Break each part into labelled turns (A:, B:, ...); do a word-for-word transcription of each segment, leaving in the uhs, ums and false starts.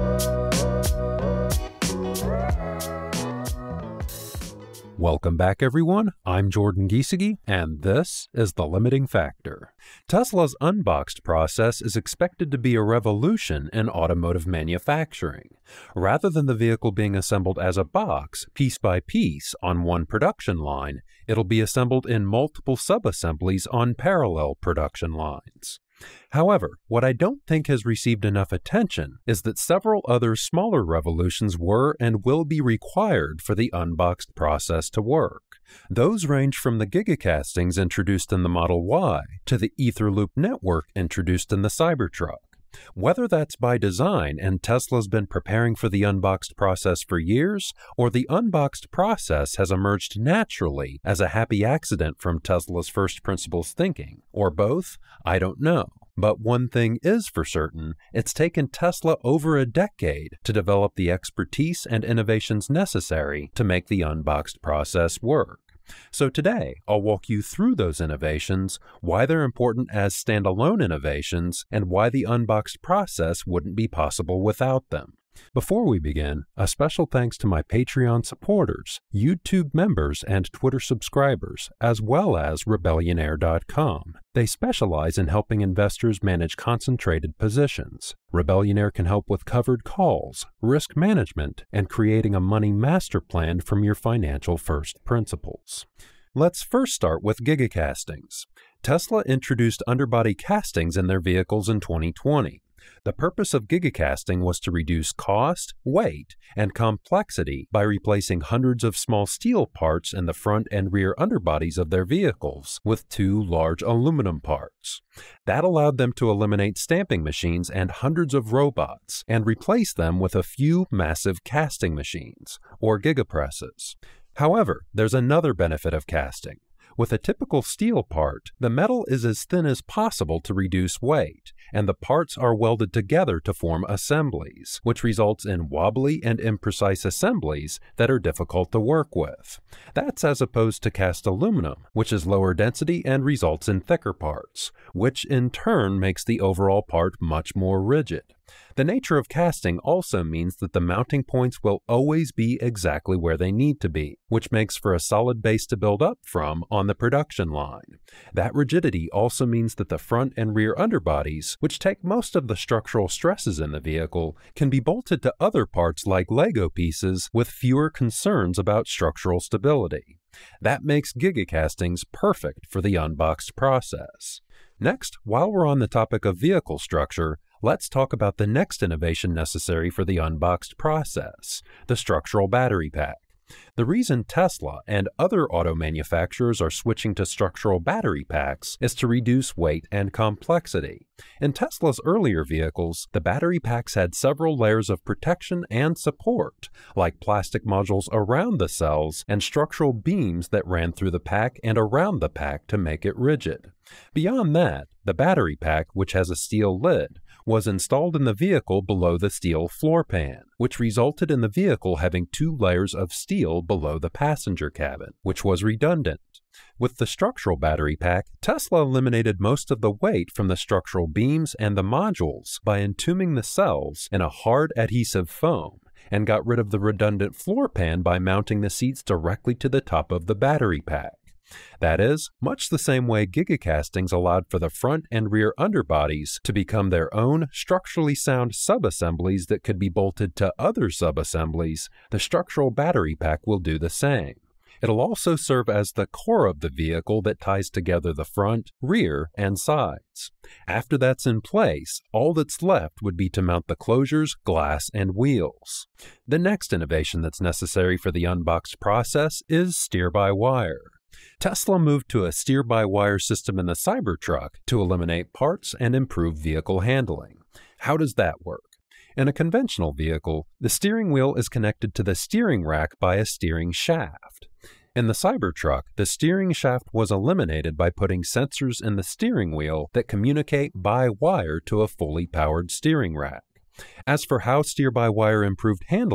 A: Welcome back, everyone. I'm Jordan Giesige, and this is The Limiting Factor. Tesla's Unboxed process is expected to be a revolution in automotive manufacturing. Rather than the vehicle being assembled as a box, piece by piece, on one production line, it'll be assembled in multiple sub-assemblies on parallel production lines. However, what I don't think has received enough attention is that several other smaller revolutions were and will be required for the Unboxed process to work. Those range from the Gigacastings introduced in the Model Y to the EtherLoop network introduced in the Cybertruck. Whether that's by design and Tesla's been preparing for the Unboxed process for years, or the Unboxed process has emerged naturally as a happy accident from Tesla's first principles thinking, or both, I don't know. But one thing is for certain, it's taken Tesla over a decade to develop the expertise and innovations necessary to make the Unboxed process work. So today, I'll walk you through those innovations, why they're important as standalone innovations, and why the Unboxed process wouldn't be possible without them. Before we begin, a special thanks to my Patreon supporters, YouTube members, and Twitter subscribers, as well as Rebellionaire dot com. They specialize in helping investors manage concentrated positions. Rebellionaire can help with covered calls, risk management, and creating a money master plan from your financial first principles. Let's first start with Gigacastings. Tesla introduced underbody castings in their vehicles in twenty twenty. The purpose of gigacasting was to reduce cost, weight, and complexity by replacing hundreds of small steel parts in the front and rear underbodies of their vehicles with two large aluminum parts. That allowed them to eliminate stamping machines and hundreds of robots and replace them with a few massive casting machines, or gigapresses. However, there's another benefit of casting. With a typical steel part, the metal is as thin as possible to reduce weight, and the parts are welded together to form assemblies, which results in wobbly and imprecise assemblies that are difficult to work with. That's as opposed to cast aluminum, which is lower density and results in thicker parts, which in turn makes the overall part much more rigid. The nature of casting also means that the mounting points will always be exactly where they need to be, which makes for a solid base to build up from on the production line. That rigidity also means that the front and rear underbodies, which take most of the structural stresses in the vehicle, can be bolted to other parts like Lego pieces with fewer concerns about structural stability. That makes gigacastings perfect for the Unboxed process. Next, while we're on the topic of vehicle structure, let's talk about the next innovation necessary for the Unboxed process, the structural battery pack. The reason Tesla and other auto manufacturers are switching to structural battery packs is to reduce weight and complexity. In Tesla's earlier vehicles, the battery packs had several layers of protection and support, like plastic modules around the cells and structural beams that ran through the pack and around the pack to make it rigid. Beyond that, the battery pack, which has a steel lid, was installed in the vehicle below the steel floor pan, which resulted in the vehicle having two layers of steel below the passenger cabin, which was redundant. With the structural battery pack, Tesla eliminated most of the weight from the structural beams and the modules by entombing the cells in a hard adhesive foam, and got rid of the redundant floor pan by mounting the seats directly to the top of the battery pack. That is, much the same way gigacastings allowed for the front and rear underbodies to become their own structurally sound subassemblies that could be bolted to other subassemblies, the structural battery pack will do the same. It'll also serve as the core of the vehicle that ties together the front, rear, and sides. After that's in place, all that's left would be to mount the closures, glass, and wheels. The next innovation that's necessary for the Unboxed process is steer-by-wire. Tesla moved to a steer-by-wire system in the Cybertruck to eliminate parts and improve vehicle handling. How does that work? In a conventional vehicle, the steering wheel is connected to the steering rack by a steering shaft. In the Cybertruck, the steering shaft was eliminated by putting sensors in the steering wheel that communicate by wire to a fully powered steering rack. As for how steer-by-wire improved handling,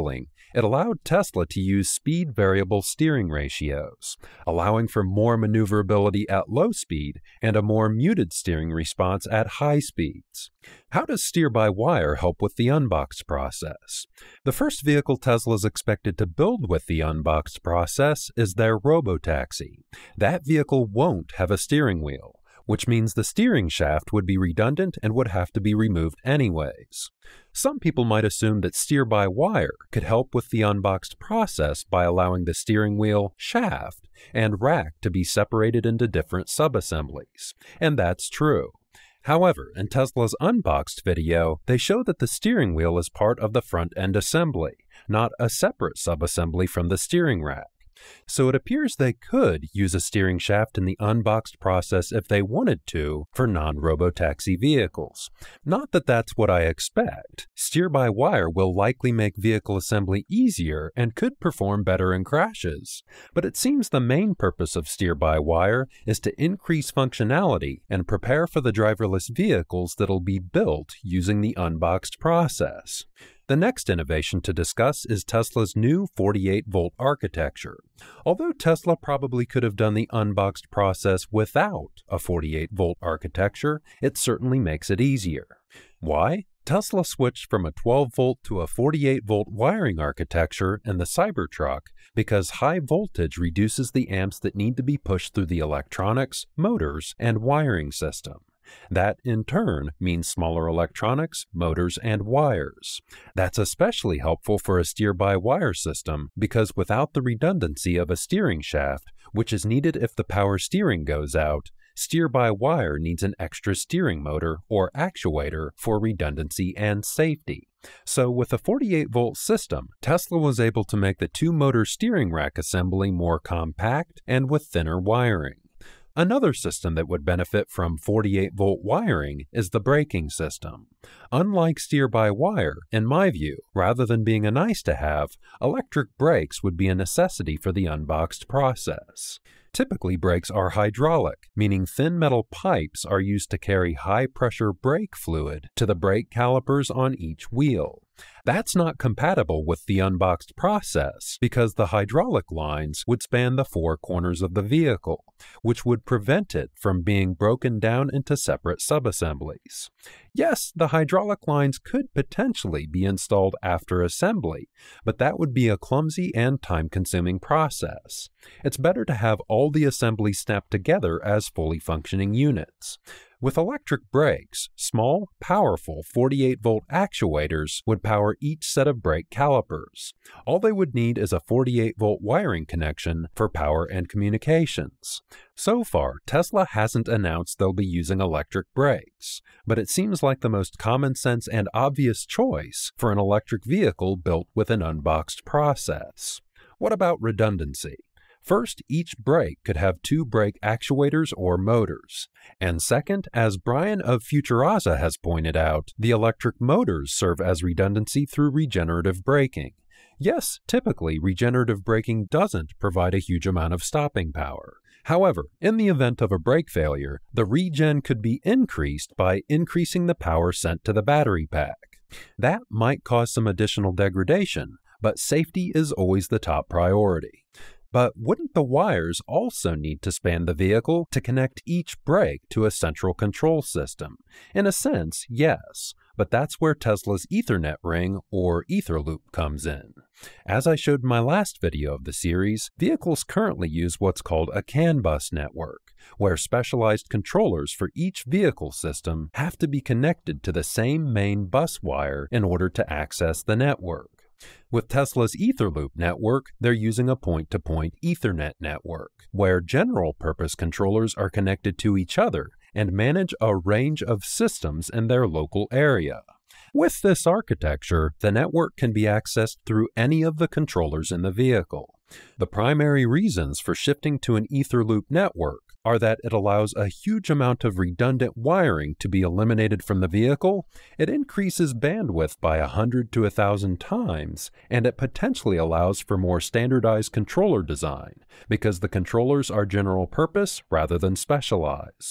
A: It allowed Tesla to use speed variable steering ratios, allowing for more maneuverability at low speed and a more muted steering response at high speeds. How does steer-by-wire help with the Unboxed process? The first vehicle Tesla is expected to build with the Unboxed process is their robotaxi. That vehicle won't have a steering wheel, which means the steering shaft would be redundant and would have to be removed anyways. Some people might assume that steer-by-wire could help with the Unboxed process by allowing the steering wheel, shaft, and rack to be separated into different subassemblies, and that's true. However, in Tesla's Unboxed video, they show that the steering wheel is part of the front-end assembly, not a separate subassembly from the steering rack. So it appears they could use a steering shaft in the Unboxed process if they wanted to for non-robotaxi vehicles. Not that that's what I expect. Steer-by-wire will likely make vehicle assembly easier and could perform better in crashes. But it seems the main purpose of steer-by-wire is to increase functionality and prepare for the driverless vehicles that'll be built using the Unboxed process. The next innovation to discuss is Tesla's new forty-eight volt architecture. Although Tesla probably could have done the Unboxed process without a forty-eight volt architecture, it certainly makes it easier. Why? Tesla switched from a twelve volt to a forty-eight volt wiring architecture in the Cybertruck because high voltage reduces the amps that need to be pushed through the electronics, motors, and wiring system. That, in turn, means smaller electronics, motors, and wires. That's especially helpful for a steer-by-wire system because without the redundancy of a steering shaft, which is needed if the power steering goes out, steer-by-wire needs an extra steering motor or actuator for redundancy and safety. So with a forty-eight volt system, Tesla was able to make the two-motor steering rack assembly more compact and with thinner wiring. Another system that would benefit from forty-eight volt wiring is the braking system. Unlike steer-by-wire, in my view, rather than being a nice-to-have, electric brakes would be a necessity for the Unboxed process. Typically, brakes are hydraulic, meaning thin metal pipes are used to carry high-pressure brake fluid to the brake calipers on each wheel. That's not compatible with the Unboxed process because the hydraulic lines would span the four corners of the vehicle, which would prevent it from being broken down into separate subassemblies. Yes, the hydraulic lines could potentially be installed after assembly, but that would be a clumsy and time-consuming process. It's better to have all the assemblies snapped together as fully functioning units. With electric brakes, small, powerful forty-eight volt actuators would power each set of brake calipers. All they would need is a forty-eight volt wiring connection for power and communications. So far, Tesla hasn't announced they'll be using electric brakes, but it seems like the most common sense and obvious choice for an electric vehicle built with an Unboxed process. What about redundancy? First, each brake could have two brake actuators or motors. And second, as Brian of Futuraza has pointed out, the electric motors serve as redundancy through regenerative braking. Yes, typically, regenerative braking doesn't provide a huge amount of stopping power. However, in the event of a brake failure, the regen could be increased by increasing the power sent to the battery pack. That might cause some additional degradation, but safety is always the top priority. But wouldn't the wires also need to span the vehicle to connect each brake to a central control system? In a sense, yes, but that's where Tesla's Ethernet ring, or EtherLoop, comes in. As I showed in my last video of the series, vehicles currently use what's called a CAN bus network, where specialized controllers for each vehicle system have to be connected to the same main bus wire in order to access the network. With Tesla's EtherLoop network, they're using a point-to-point Ethernet network, where general-purpose controllers are connected to each other and manage a range of systems in their local area. With this architecture, the network can be accessed through any of the controllers in the vehicle. The primary reasons for shifting to an EtherLoop network are that it allows a huge amount of redundant wiring to be eliminated from the vehicle, it increases bandwidth by one hundred to one thousand times, and it potentially allows for more standardized controller design, because the controllers are general purpose rather than specialized.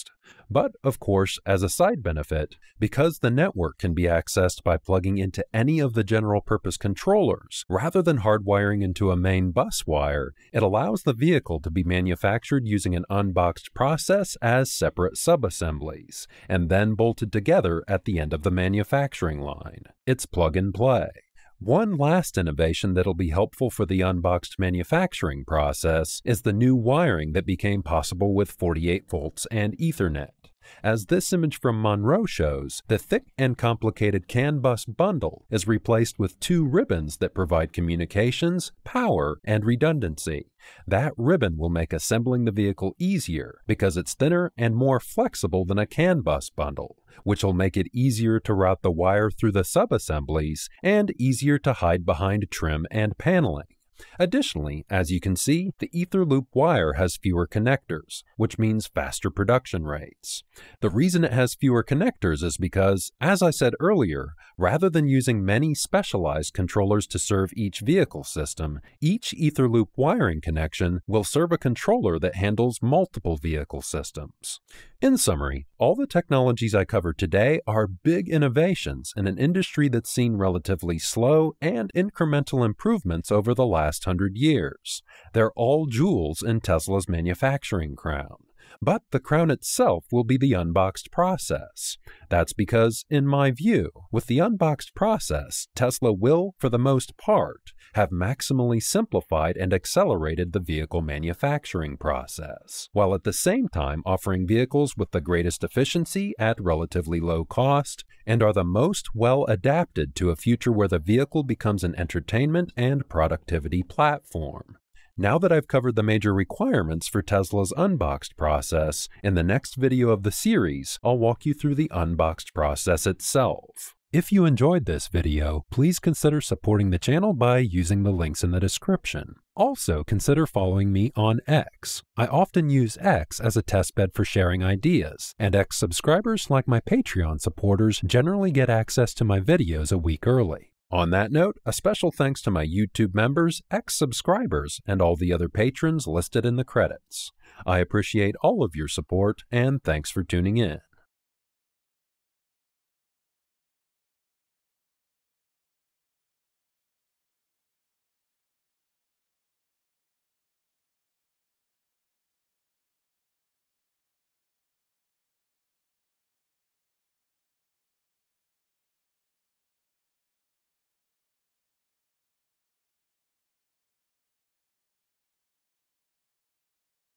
A: But, of course, as a side benefit, because the network can be accessed by plugging into any of the general-purpose controllers rather than hardwiring into a main bus wire, it allows the vehicle to be manufactured using an unboxed process as separate subassemblies, and then bolted together at the end of the manufacturing line. It's plug-and-play. One last innovation that'll be helpful for the unboxed manufacturing process is the new wiring that became possible with forty-eight volts and Ethernet. As this image from Monroe shows, the thick and complicated CAN bus bundle is replaced with two ribbons that provide communications, power, and redundancy. That ribbon will make assembling the vehicle easier because it's thinner and more flexible than a CAN bus bundle, which will make it easier to route the wire through the subassemblies and easier to hide behind trim and paneling. Additionally, as you can see, the EtherLoop wire has fewer connectors, which means faster production rates. The reason it has fewer connectors is because, as I said earlier, rather than using many specialized controllers to serve each vehicle system, each EtherLoop wiring connection will serve a controller that handles multiple vehicle systems. In summary, all the technologies I covered today are big innovations in an industry that's seen relatively slow and incremental improvements over the last hundred years. They're all jewels in Tesla's manufacturing crown. But the crown itself will be the unboxed process. That's because, in my view, with the unboxed process, Tesla will, for the most part, have maximally simplified and accelerated the vehicle manufacturing process, while at the same time offering vehicles with the greatest efficiency at relatively low cost, and are the most well adapted to a future where the vehicle becomes an entertainment and productivity platform. Now that I've covered the major requirements for Tesla's unboxed process, in the next video of the series, I'll walk you through the unboxed process itself. If you enjoyed this video, please consider supporting the channel by using the links in the description. Also, consider following me on X. I often use X as a testbed for sharing ideas, and X subscribers like my Patreon supporters generally get access to my videos a week early. On that note, a special thanks to my YouTube members, X subscribers, and all the other patrons listed in the credits. I appreciate all of your support, and thanks for tuning in.